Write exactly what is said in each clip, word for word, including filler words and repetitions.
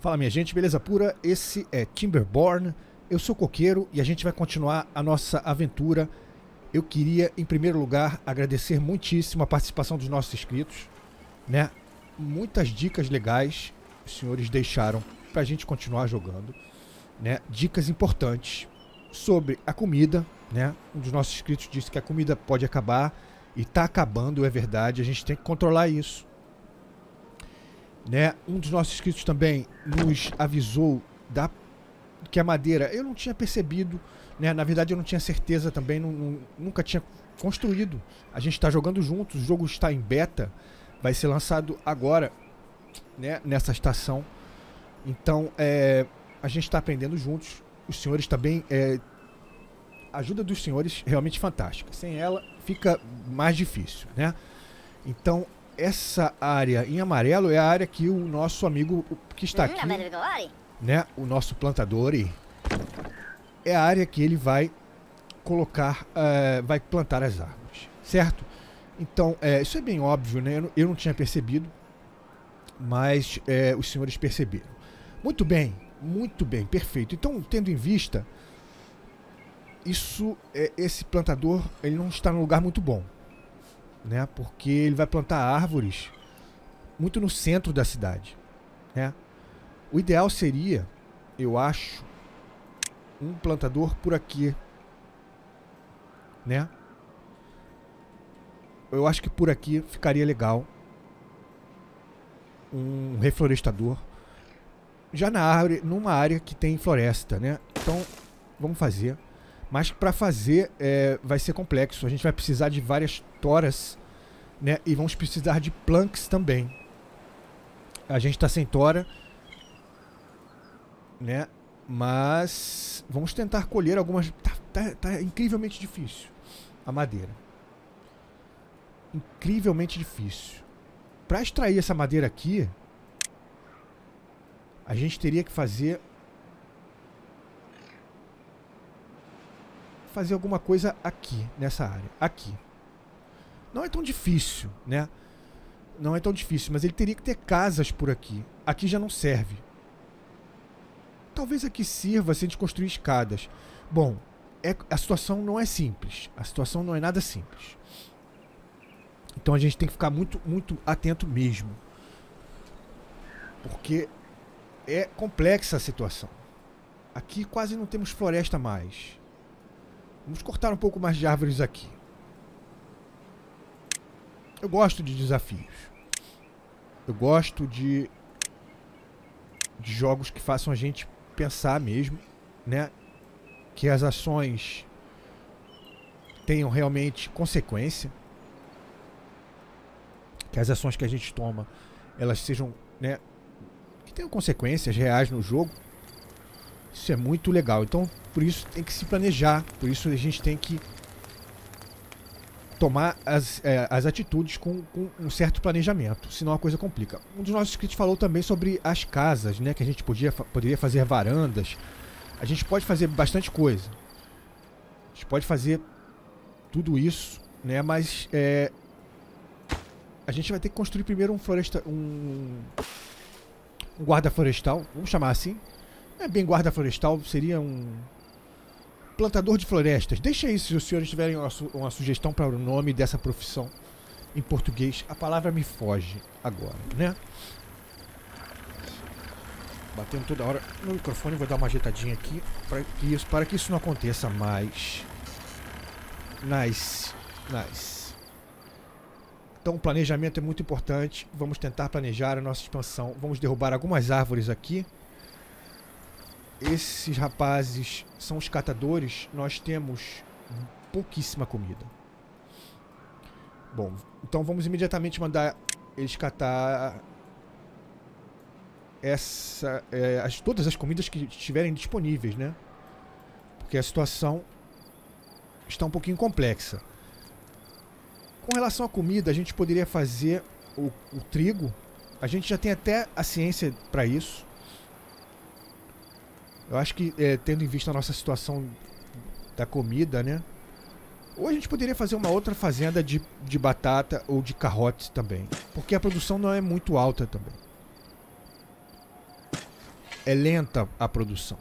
Fala minha gente, beleza pura? Esse é Timberborn, eu sou coqueiro e a gente vai continuar a nossa aventura. Eu queria, em primeiro lugar, agradecer muitíssimo a participação dos nossos inscritos, né? Muitas dicas legais os senhores deixaram pra gente continuar jogando, né? Dicas importantes sobre a comida, né? Um dos nossos inscritos disse que a comida pode acabar e tá acabando, é verdade, a gente tem que controlar isso. Né? Um dos nossos inscritos também nos avisou da, que a madeira, eu não tinha percebido, né? Na verdade eu não tinha certeza também, não, não, nunca tinha construído. A gente está jogando juntos, o jogo está em beta, vai ser lançado agora, né? Nessa estação. Então é, a gente está aprendendo juntos. Os senhores também, é, a ajuda dos senhores realmente fantástica. Sem ela fica mais difícil, né? Então essa área em amarelo é a área que o nosso amigo que está aqui, né, o nosso plantador, é a área que ele vai colocar, uh, vai plantar as árvores, certo? Então, é, isso é bem óbvio, né? Eu não, eu não tinha percebido, mas é, os senhores perceberam. Muito bem, muito bem, perfeito. Então, tendo em vista, isso, é, esse plantador, ele não está num lugar muito bom. Né? Porque ele vai plantar árvores muito no centro da cidade, né? O ideal seria, eu acho, um plantador por aqui, né? Eu acho que por aqui ficaria legal um reflorestador já na árvore, numa área que tem floresta, né? Então vamos fazer. Mas para fazer é, vai ser complexo. A gente vai precisar de várias toras, né? E vamos precisar de planks também. A gente está sem tora, né? Mas vamos tentar colher algumas. Tá, tá, tá incrivelmente difícil a madeira. Incrivelmente difícil. Para extrair essa madeira aqui, a gente teria que fazer fazer alguma coisa aqui, nessa área. Aqui. Não é tão difícil, né? Não é tão difícil, mas ele teria que ter casas por aqui. Aqui já não serve. Talvez aqui sirva se a gente construir escadas. Bom, é, a situação não é simples. A situação não é nada simples. Então a gente tem que ficar muito, muito atento mesmo. Porque é complexa a situação. Aqui quase não temos floresta mais. Vamos cortar um pouco mais de árvores aqui. Eu gosto de desafios. Eu gosto de, de jogos que façam a gente pensar mesmo, né? Que as ações tenham realmente consequência. Que as ações que a gente toma, elas sejam, né? Que tenham consequências reais no jogo. Isso é muito legal. Então, por isso tem que se planejar. Por isso a gente tem que tomar as, é, as atitudes com, com um certo planejamento, senão a coisa complica. Um dos nossos inscritos falou também sobre as casas, né, que a gente podia, poderia fazer varandas. A gente pode fazer bastante coisa. A gente pode fazer tudo isso, né, mas é, a gente vai ter que construir primeiro um floresta, um, um guarda florestal, vamos chamar assim. Não é bem guarda florestal, seria um plantador de florestas. Deixa aí se os senhores tiverem uma, su uma sugestão para o nome dessa profissão em português. A palavra me foge agora, né? Batendo toda hora no microfone, vou dar uma ajeitadinha aqui para que isso, para que isso não aconteça mais. Nice, nice. Então o planejamento é muito importante. Vamos tentar planejar a nossa expansão. Vamos derrubar algumas árvores aqui. Esses rapazes são os catadores. Nós temos pouquíssima comida. Bom, então vamos imediatamente mandar eles catar essa, é, as, todas as comidas que estiverem disponíveis, né? Porque a situação está um pouquinho complexa. Com relação à comida, a gente poderia fazer o, o trigo. A gente já tem até a ciência para isso. Eu acho que, é, tendo em vista a nossa situação da comida, né? Ou a gente poderia fazer uma outra fazenda de, de batata ou de carrotes também. Porque a produção não é muito alta também. é lenta a produção.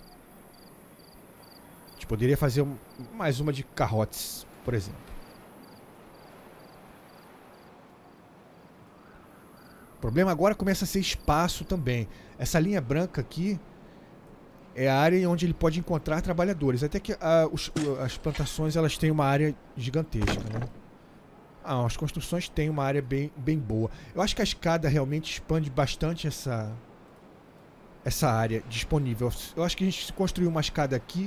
A gente poderia fazer um, mais uma de carrotes, por exemplo. O problema agora começa a ser espaço também. Essa linha branca aqui é a área onde ele pode encontrar trabalhadores. Até que a, os, as plantações elas têm uma área gigantesca, né? Ah, as construções têm uma área bem, bem boa. Eu acho que a escada realmente expande bastante essa, essa área disponível. Eu acho que a gente se construir uma escada aqui,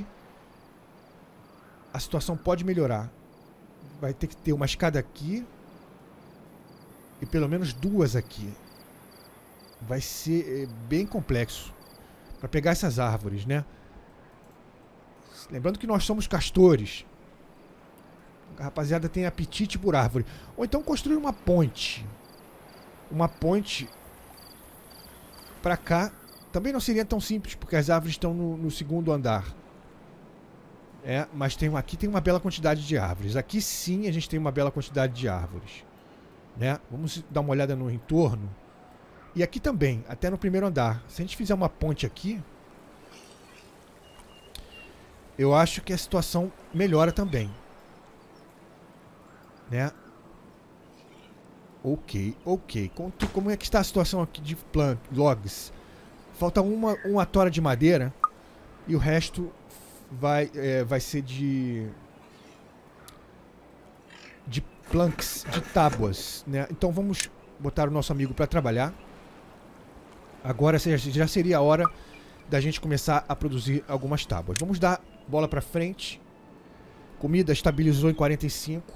a situação pode melhorar. Vai ter que ter uma escada aqui e pelo menos duas aqui. Vai ser bem complexo para pegar essas árvores, né? Lembrando que nós somos castores. A rapaziada tem apetite por árvore. Ou então construir uma ponte. Uma ponte para cá. Também não seria tão simples, porque as árvores estão no, no segundo andar. É, mas tem, aqui tem uma bela quantidade de árvores. Aqui sim a gente tem uma bela quantidade de árvores. Né? Vamos dar uma olhada no entorno. E aqui também, até no primeiro andar. Se a gente fizer uma ponte aqui, eu acho que a situação melhora também. Né? Ok, ok. Como é que está a situação aqui de plant, logs? Falta uma, uma tora de madeira e o resto vai, é, vai ser de de planks, de tábuas, né? Então vamos botar o nosso amigo para trabalhar. Agora já seria a hora da gente começar a produzir algumas tábuas. Vamos dar bola para frente. Comida estabilizou em quarenta e cinco.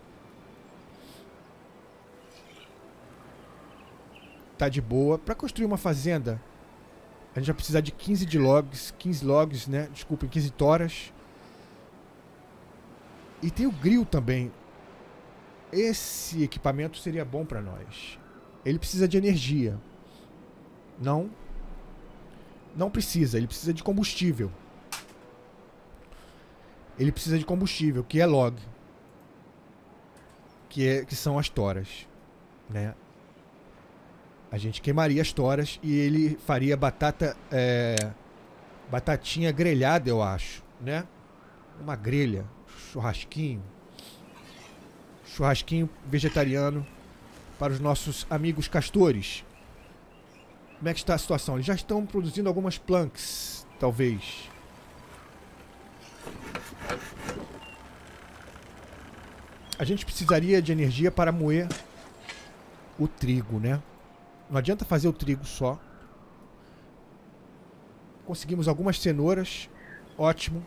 Tá de boa. Para construir uma fazenda, a gente vai precisar de quinze de logs, quinze logs, né? Desculpem, quinze toras. E tem o grill também. Esse equipamento seria bom para nós. Ele precisa de energia. Não. Não precisa, ele precisa de combustível. Ele precisa de combustível, que é log. Que, é, que são as toras, né? A gente queimaria as toras e ele faria batata, é, batatinha grelhada, eu acho, né? Uma grelha, churrasquinho. Churrasquinho vegetariano para os nossos amigos castores. Como é que está a situação? Eles já estão produzindo algumas planks, talvez. A gente precisaria de energia para moer o trigo, né? Não adianta fazer o trigo só. Conseguimos algumas cenouras. Ótimo.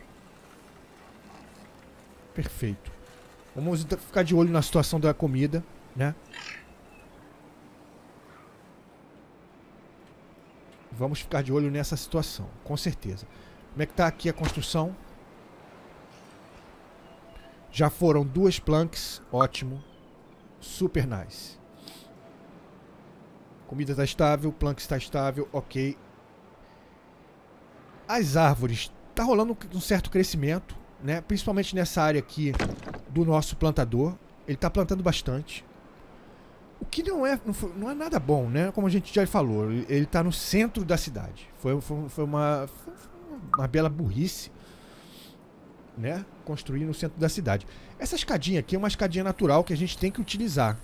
Perfeito. Vamos ficar de olho na situação da comida, né? Vamos ficar de olho nessa situação, com certeza. Como é que tá aqui a construção? Já foram duas planks, ótimo. Super nice. Comida está estável, plank está estável, ok. As árvores, tá rolando um certo crescimento, né? Principalmente nessa área aqui do nosso plantador. Ele tá plantando bastante. O que não é, não, foi, não é nada bom, né? Como a gente já falou, ele tá no centro da cidade. Foi, foi, foi, uma, foi uma bela burrice, né? Construir no centro da cidade. Essa escadinha aqui é uma escadinha natural que a gente tem que utilizar.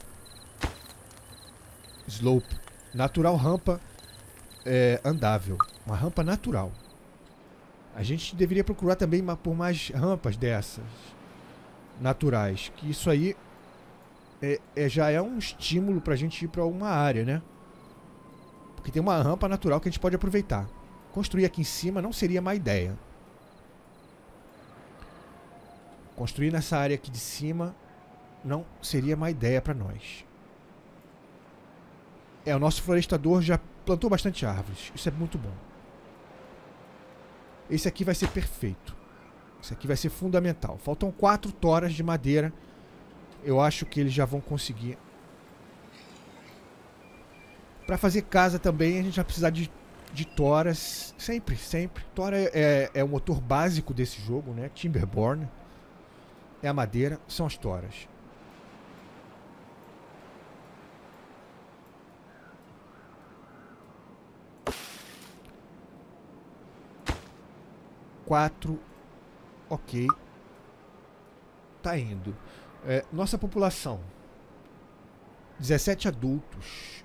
Slope. Natural rampa é, andável. Uma rampa natural. A gente deveria procurar também por mais rampas dessas. Naturais. Que isso aí é, é, já é um estímulo pra gente ir pra uma área, né? Porque tem uma rampa natural que a gente pode aproveitar. Construir aqui em cima não seria má ideia. Construir nessa área aqui de cima não seria má ideia pra nós. É, o nosso florestador já plantou bastante árvores. Isso é muito bom. Esse aqui vai ser perfeito. Esse aqui vai ser fundamental. Faltam quatro toras de madeira. Eu acho que eles já vão conseguir. Para fazer casa também, a gente vai precisar de, de toras. Sempre, sempre. Tora é, é o motor básico desse jogo, né? Timberborn. É a madeira, são as toras. quatro. Ok. Tá indo. É, nossa população. dezessete adultos.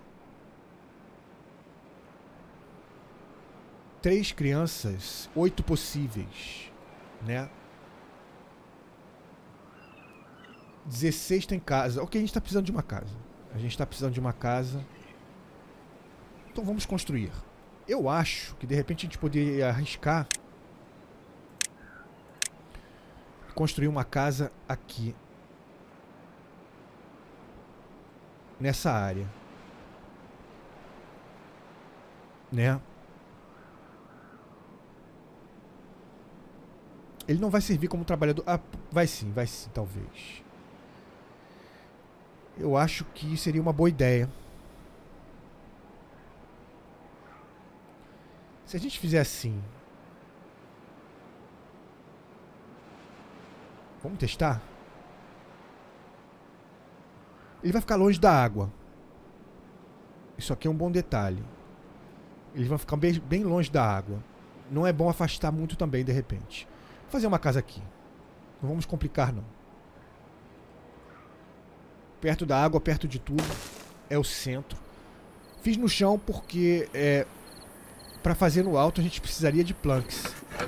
Três crianças. Oito possíveis. Né? dezesseis tem casa. Ok, a gente tá precisando de uma casa. A gente tá precisando de uma casa. Então vamos construir. Eu acho que de repente a gente poderia arriscar construir uma casa aqui. Nessa área. Né? Ele não vai servir como trabalhador. Ah, vai sim, vai sim, talvez. Eu acho que seria uma boa ideia. Se a gente fizer assim. Vamos testar? Ele vai ficar longe da água. Isso aqui é um bom detalhe. Eles vão ficar bem, bem longe da água. Não é bom afastar muito também, de repente. Vou fazer uma casa aqui. Não vamos complicar, não. Perto da água, perto de tudo. É o centro. Fiz no chão porque é, para fazer no alto a gente precisaria de planks.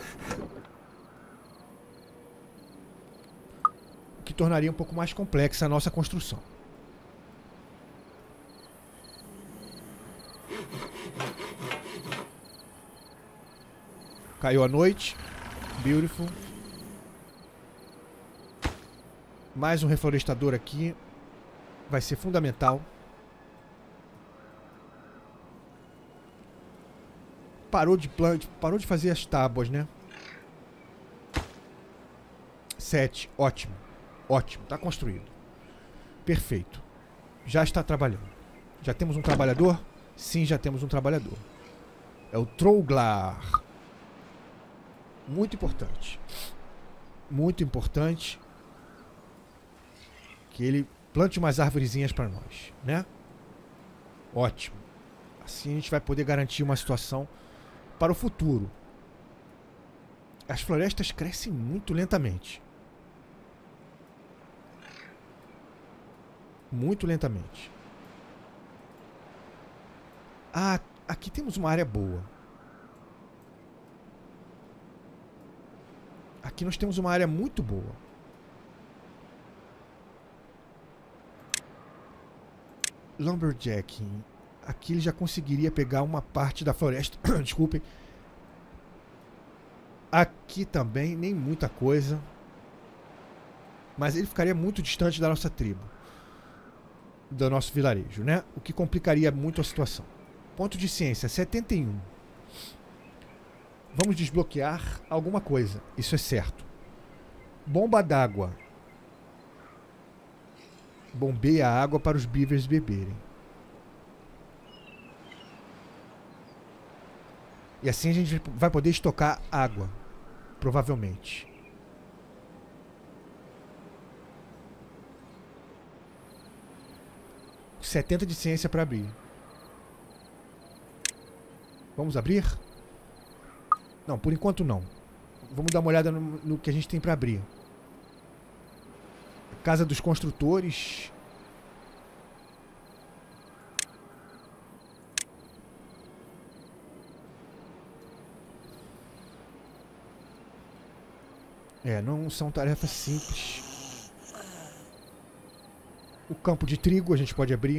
O que tornaria um pouco mais complexa a nossa construção. Caiu a noite. Beautiful. Mais um reflorestador aqui. Vai ser fundamental. Parou de plant, parou de fazer as tábuas, né? Sete. Ótimo. Ótimo. Está construído. Perfeito. Já está trabalhando. Já temos um trabalhador? Sim, já temos um trabalhador. É o Trouglar. Muito importante. Muito importante. Que ele plante umas arvorezinhas para nós, né? Ótimo. Assim a gente vai poder garantir uma situação para o futuro. As florestas crescem muito lentamente. Muito lentamente. Ah, aqui temos uma área boa. Aqui nós temos uma área muito boa. Lumberjacking. Aqui ele já conseguiria pegar uma parte da floresta. Desculpem. Aqui também, nem muita coisa. Mas ele ficaria muito distante da nossa tribo. Do nosso vilarejo, né? O que complicaria muito a situação. Ponto de ciência, setenta e um. Vamos desbloquear alguma coisa. Isso é certo. Bomba d'água. Bombeia a água para os beavers beberem. E assim a gente vai poder estocar água. Provavelmente. setenta de ciência para abrir. Vamos abrir? Não, por enquanto não. Vamos dar uma olhada no, no que a gente tem para abrir. Casa dos construtores. É, não são tarefas simples. O campo de trigo a gente pode abrir.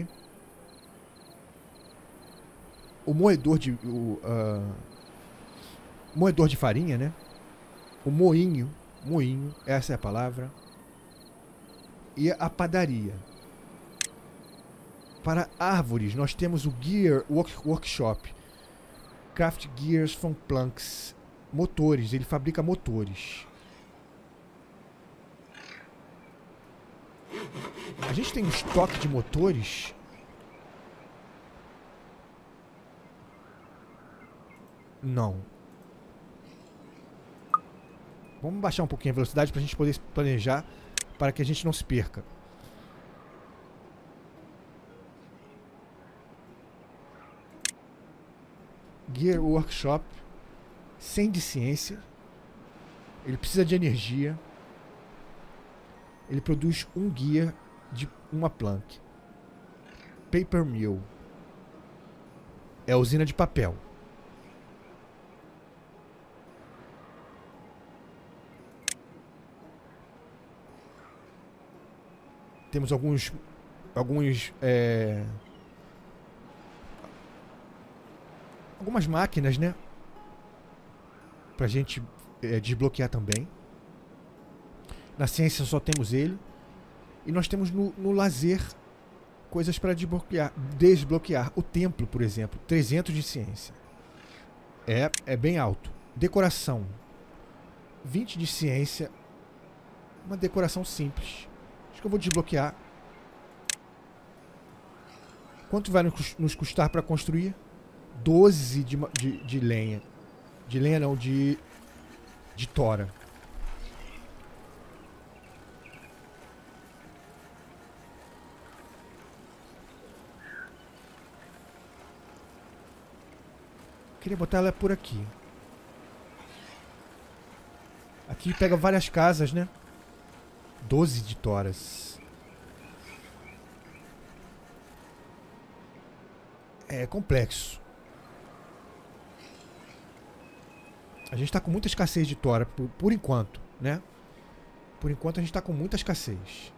O moedor de... O, uh, moedor de farinha, né? O moinho. Moinho, essa é a palavra. E a padaria. Para árvores, nós temos o Gear work, Workshop. Craft Gears from Planks. Motores, ele fabrica motores. A gente tem um estoque de motores. Não. Vamos baixar um pouquinho a velocidade para a gente poder planejar, para que a gente não se perca. Gear Workshop. cem de ciência. Ele precisa de energia. Ele produz um guia de uma plank. Paper Mill. É a usina de papel. Temos alguns... Alguns... É, algumas máquinas, né? Pra gente é, desbloquear também. Na ciência só temos ele. E nós temos no, no lazer coisas para desbloquear, desbloquear. O templo, por exemplo, trezentos de ciência. É, é bem alto. Decoração. vinte de ciência. Uma decoração simples. Acho que eu vou desbloquear. Quanto vai nos custar para construir? doze de, de, de lenha. De lenha não, de... De tora. Queria botar ela por aqui. Aqui pega várias casas, né? doze de toras. É complexo. A gente tá com muita escassez de tora, por, por enquanto, né? Por enquanto a gente tá com muita escassez.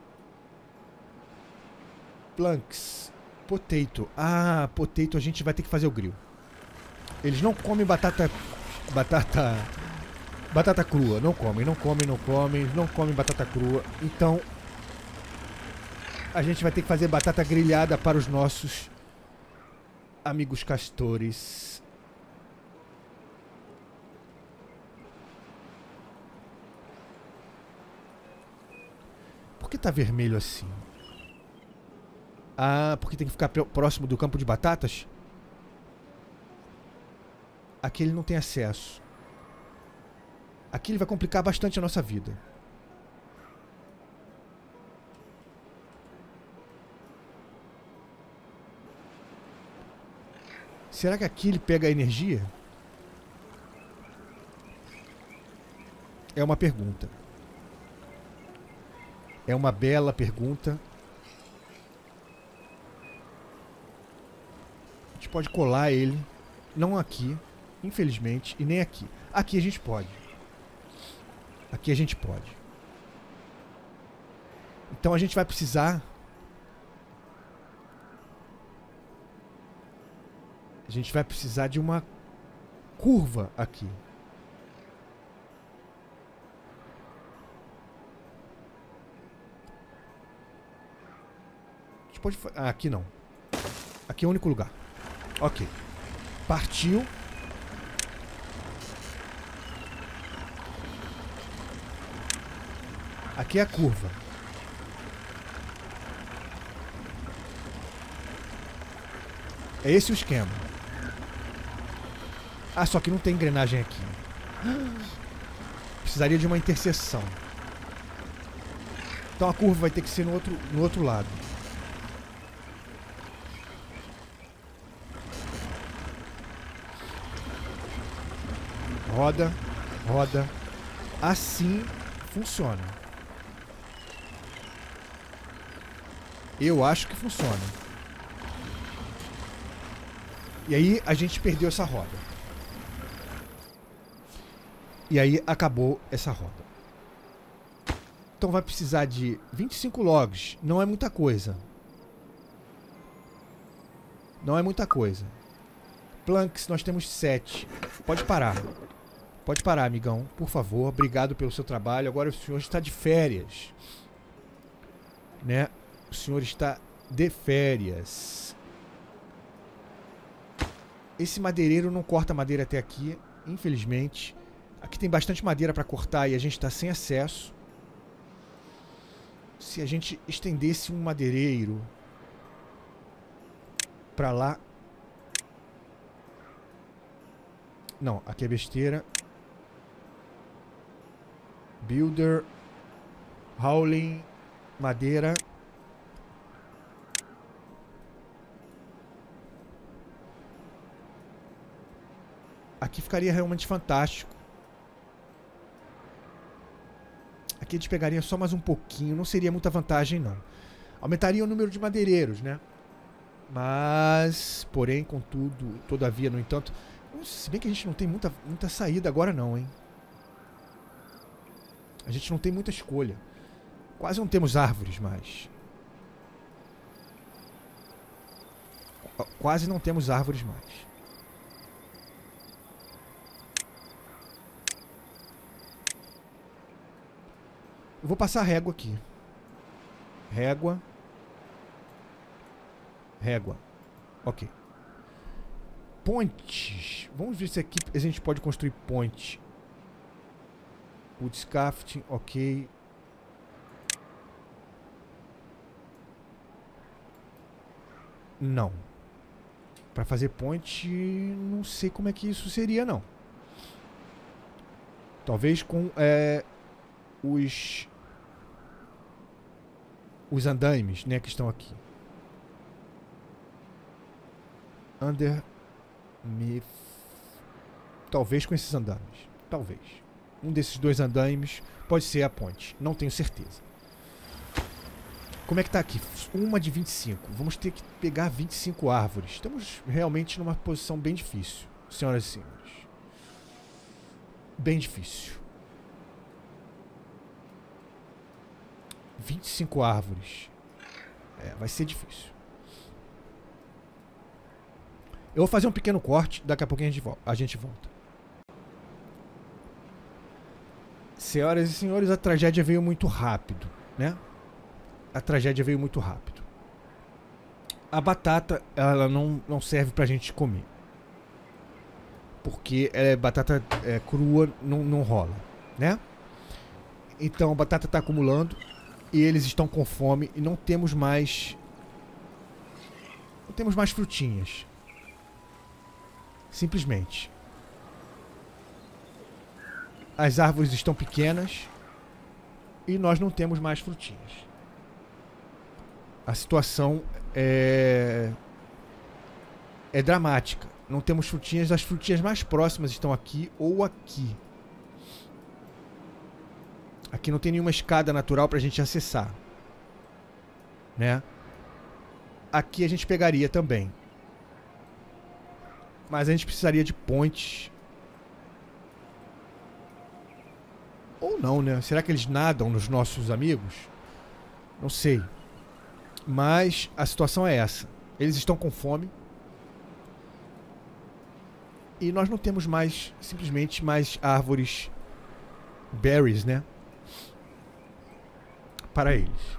Planks. Potato. Ah, potato a gente vai ter que fazer o grill. Eles não comem batata... Batata... Batata crua. Não comem, não comem, não comem. Não comem batata crua. Então... A gente vai ter que fazer batata grelhada para os nossos... amigos castores. Por que tá vermelho assim? Ah, porque tem que ficar próximo do campo de batatas? Aqui ele não tem acesso. Aqui ele vai complicar bastante a nossa vida. Será que aqui ele pega a energia? É uma pergunta. É uma bela pergunta. A gente pode colar ele. Não aqui, infelizmente, e nem aqui. Aqui a gente pode. Aqui a gente pode. Então a gente vai precisar... A gente vai precisar de uma curva aqui. A gente pode... Ah, aqui não. Aqui é o único lugar. Ok. Partiu. Aqui é a curva. É esse o esquema. Ah, só que não tem engrenagem aqui. Precisaria de uma interseção. Então a curva vai ter que ser no outro, no outro lado. Roda, roda. Assim funciona. Eu acho que funciona. E aí a gente perdeu essa roda. E aí acabou essa roda. Então vai precisar de vinte e cinco logs. Não é muita coisa. Não é muita coisa. Planks, nós temos sete. Pode parar. Pode parar, amigão. Por favor. Obrigado pelo seu trabalho. Agora o senhor está de férias. Né? O senhor está de férias. Esse madeireiro não corta madeira até aqui. Infelizmente. Aqui tem bastante madeira para cortar e a gente está sem acesso. Se a gente estendesse um madeireiro para lá... Não, aqui é besteira. Builder. Howling. Madeira. Aqui ficaria realmente fantástico. Aqui eles pegariam só mais um pouquinho. Não seria muita vantagem, não. Aumentaria o número de madeireiros, né? Mas, porém, contudo, todavia, no entanto... Se bem que a gente não tem muita, muita saída agora não, hein? A gente não tem muita escolha. Quase não temos árvores mais. Quase não temos árvores mais. Eu vou passar régua aqui. Régua. Régua. Ok. Pontes. Vamos ver se aqui a gente pode construir ponte. Woodscafting, ok. Não. Para fazer ponte, não sei como é que isso seria, não. Talvez com é, os os andaimes, né, que estão aqui. Under me talvez com esses andaimes, talvez. Um desses dois andaimes pode ser a ponte, não tenho certeza. Como é que tá aqui? Uma de vinte e cinco. Vamos ter que pegar vinte e cinco árvores. Estamos realmente numa posição bem difícil, senhoras e senhores. Bem difícil. vinte e cinco árvores. É, vai ser difícil. Eu vou fazer um pequeno corte, daqui a pouquinho a gente volta. A gente volta. Senhoras e senhores, a tragédia veio muito rápido, né? A tragédia veio muito rápido. A batata, ela não, não serve pra gente comer. Porque é, batata é, crua não, não rola, né? Então a batata tá acumulando e eles estão com fome e não temos mais... Não temos mais frutinhas. Simplesmente. As árvores estão pequenas e nós não temos mais frutinhas. A situação é, é dramática. Não temos frutinhas. As frutinhas mais próximas estão aqui ou aqui. Aqui não tem nenhuma escada natural para a gente acessar, né? Aqui a gente pegaria também. Mas a gente precisaria de pontes. Ou não, né? Será que eles nadam nos nossos amigos? Não sei. Mas a situação é essa. Eles estão com fome. E nós não temos mais, simplesmente, mais árvores berries, né? Para eles.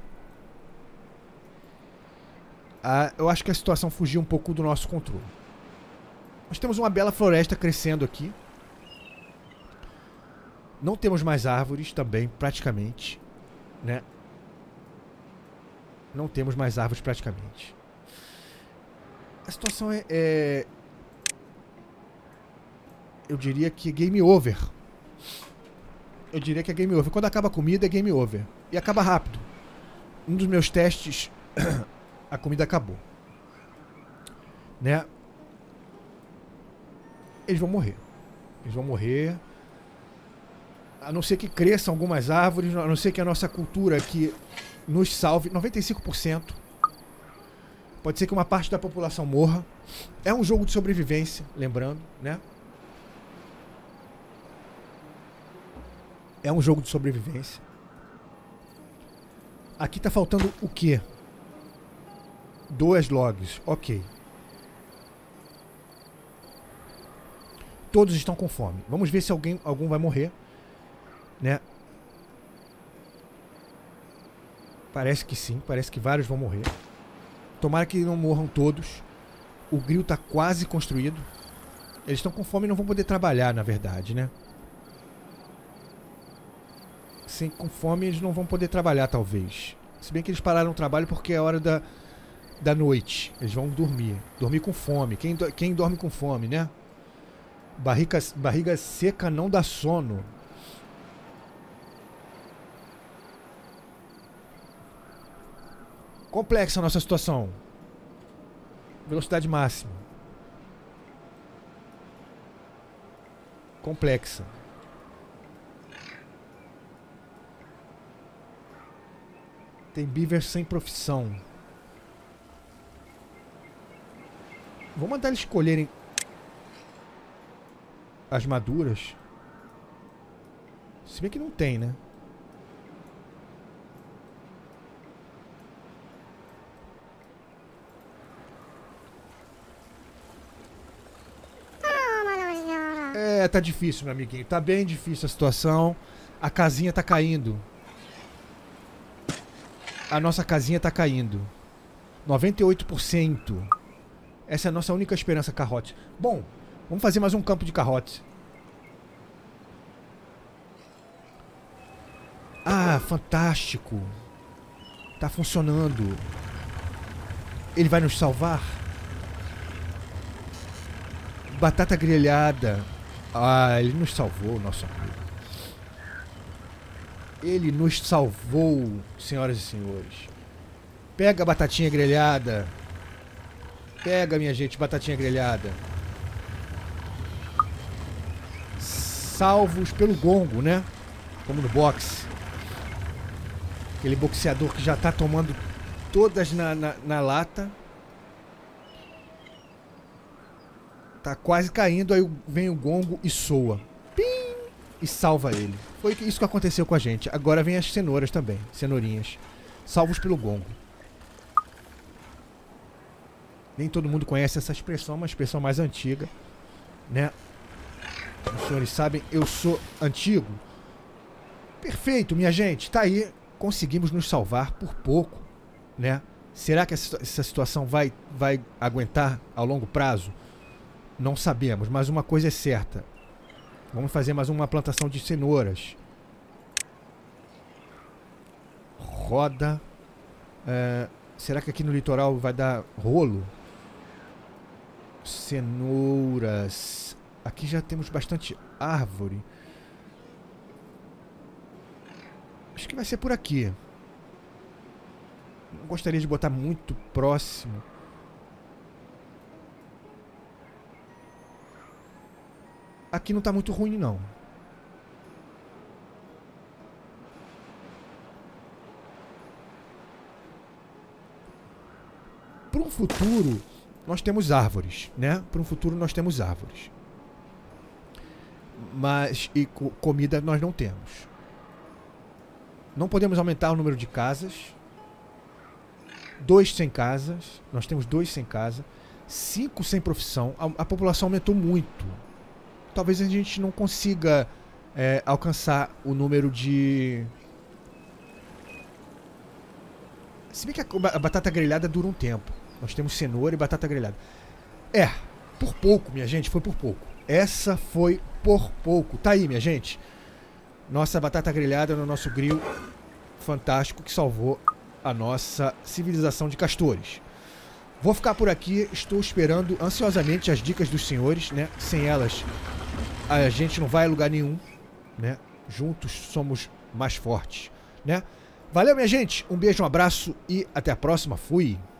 Ah, eu acho que a situação fugiu um pouco do nosso controle. Nós temos uma bela floresta crescendo aqui. Não temos mais árvores também, praticamente, né? Não temos mais árvores praticamente. A situação é, é... Eu diria que é game over. Eu diria que é game over. Quando acaba a comida é game over. E acaba rápido. Um dos meus testes, a comida acabou. Né? Eles vão morrer. Eles vão morrer. A não ser que cresçam algumas árvores, a não ser que a nossa cultura aqui nos salve. noventa e cinco por cento. Pode ser que uma parte da população morra. É um jogo de sobrevivência, lembrando, né? É um jogo de sobrevivência. Aqui tá faltando o quê? Dois logs, ok. Todos estão com fome. Vamos ver se alguém, algum vai morrer, né? Parece que sim, parece que vários vão morrer. Tomara que não morram todos. O grill tá quase construído. Eles estão com fome e não vão poder trabalhar, na verdade, né? Sem, com fome eles não vão poder trabalhar, talvez. Se bem que eles pararam o trabalho porque é hora da, da noite. Eles vão dormir. Dormir com fome. Quem, do, quem dorme com fome, né? Barriga, barriga seca não dá sono. Complexa a nossa situação. Velocidade máxima. Complexa. Tem beaver sem profissão. Vou mandar eles escolherem as maduras. Se bem que não tem, né? É, tá difícil, meu amiguinho. Tá bem difícil a situação. A casinha tá caindo. A nossa casinha tá caindo. noventa e oito por cento. Essa é a nossa única esperança, carrote. Bom, vamos fazer mais um campo de carrote. Ah, fantástico. Tá funcionando. Ele vai nos salvar? Batata grelhada. Ah, ele nos salvou, nosso amigo. Ele nos salvou, senhoras e senhores. Pega a batatinha grelhada. Pega, minha gente, batatinha grelhada. Salvos pelo gongo, né? Como no boxe. Aquele boxeador que já tá tomando todas na, na, na lata. Tá quase caindo, aí vem o gongo e soa. Pim! E salva ele. Foi isso que aconteceu com a gente. Agora vem as cenouras também. Cenourinhas. Salvos pelo gongo. Nem todo mundo conhece essa expressão, uma expressão mais antiga, né? Os senhores sabem, eu sou antigo. Perfeito, minha gente. Tá aí. Conseguimos nos salvar por pouco, né? Será que essa, essa situação vai, vai aguentar ao longo prazo? Não sabemos, mas uma coisa é certa. Vamos fazer mais uma plantação de cenouras. Roda. É, será que aqui no litoral vai dar rolo? Cenouras. Aqui já temos bastante árvore. Acho que vai ser por aqui. Não gostaria de botar muito próximo. Aqui não tá muito ruim, não. Para um futuro, nós temos árvores, né? Para um futuro, nós temos árvores. Mas e co- comida nós não temos. Não podemos aumentar o número de casas. Dois sem casas. Nós temos dois sem casa. Cinco sem profissão. A, a população aumentou muito. Talvez a gente não consiga é, alcançar o número de... Se bem que a, a batata grelhada dura um tempo. Nós temos cenoura e batata grelhada. É, por pouco, minha gente, foi por pouco. Essa foi por pouco. Tá aí, minha gente. Nossa batata grelhada no nosso grill fantástico que salvou a nossa civilização de castores. Vou ficar por aqui. Estou esperando ansiosamente as dicas dos senhores, né? Sem elas, a gente não vai a lugar nenhum, né? Juntos somos mais fortes, né? Valeu, minha gente. Um beijo, um abraço e até a próxima. Fui!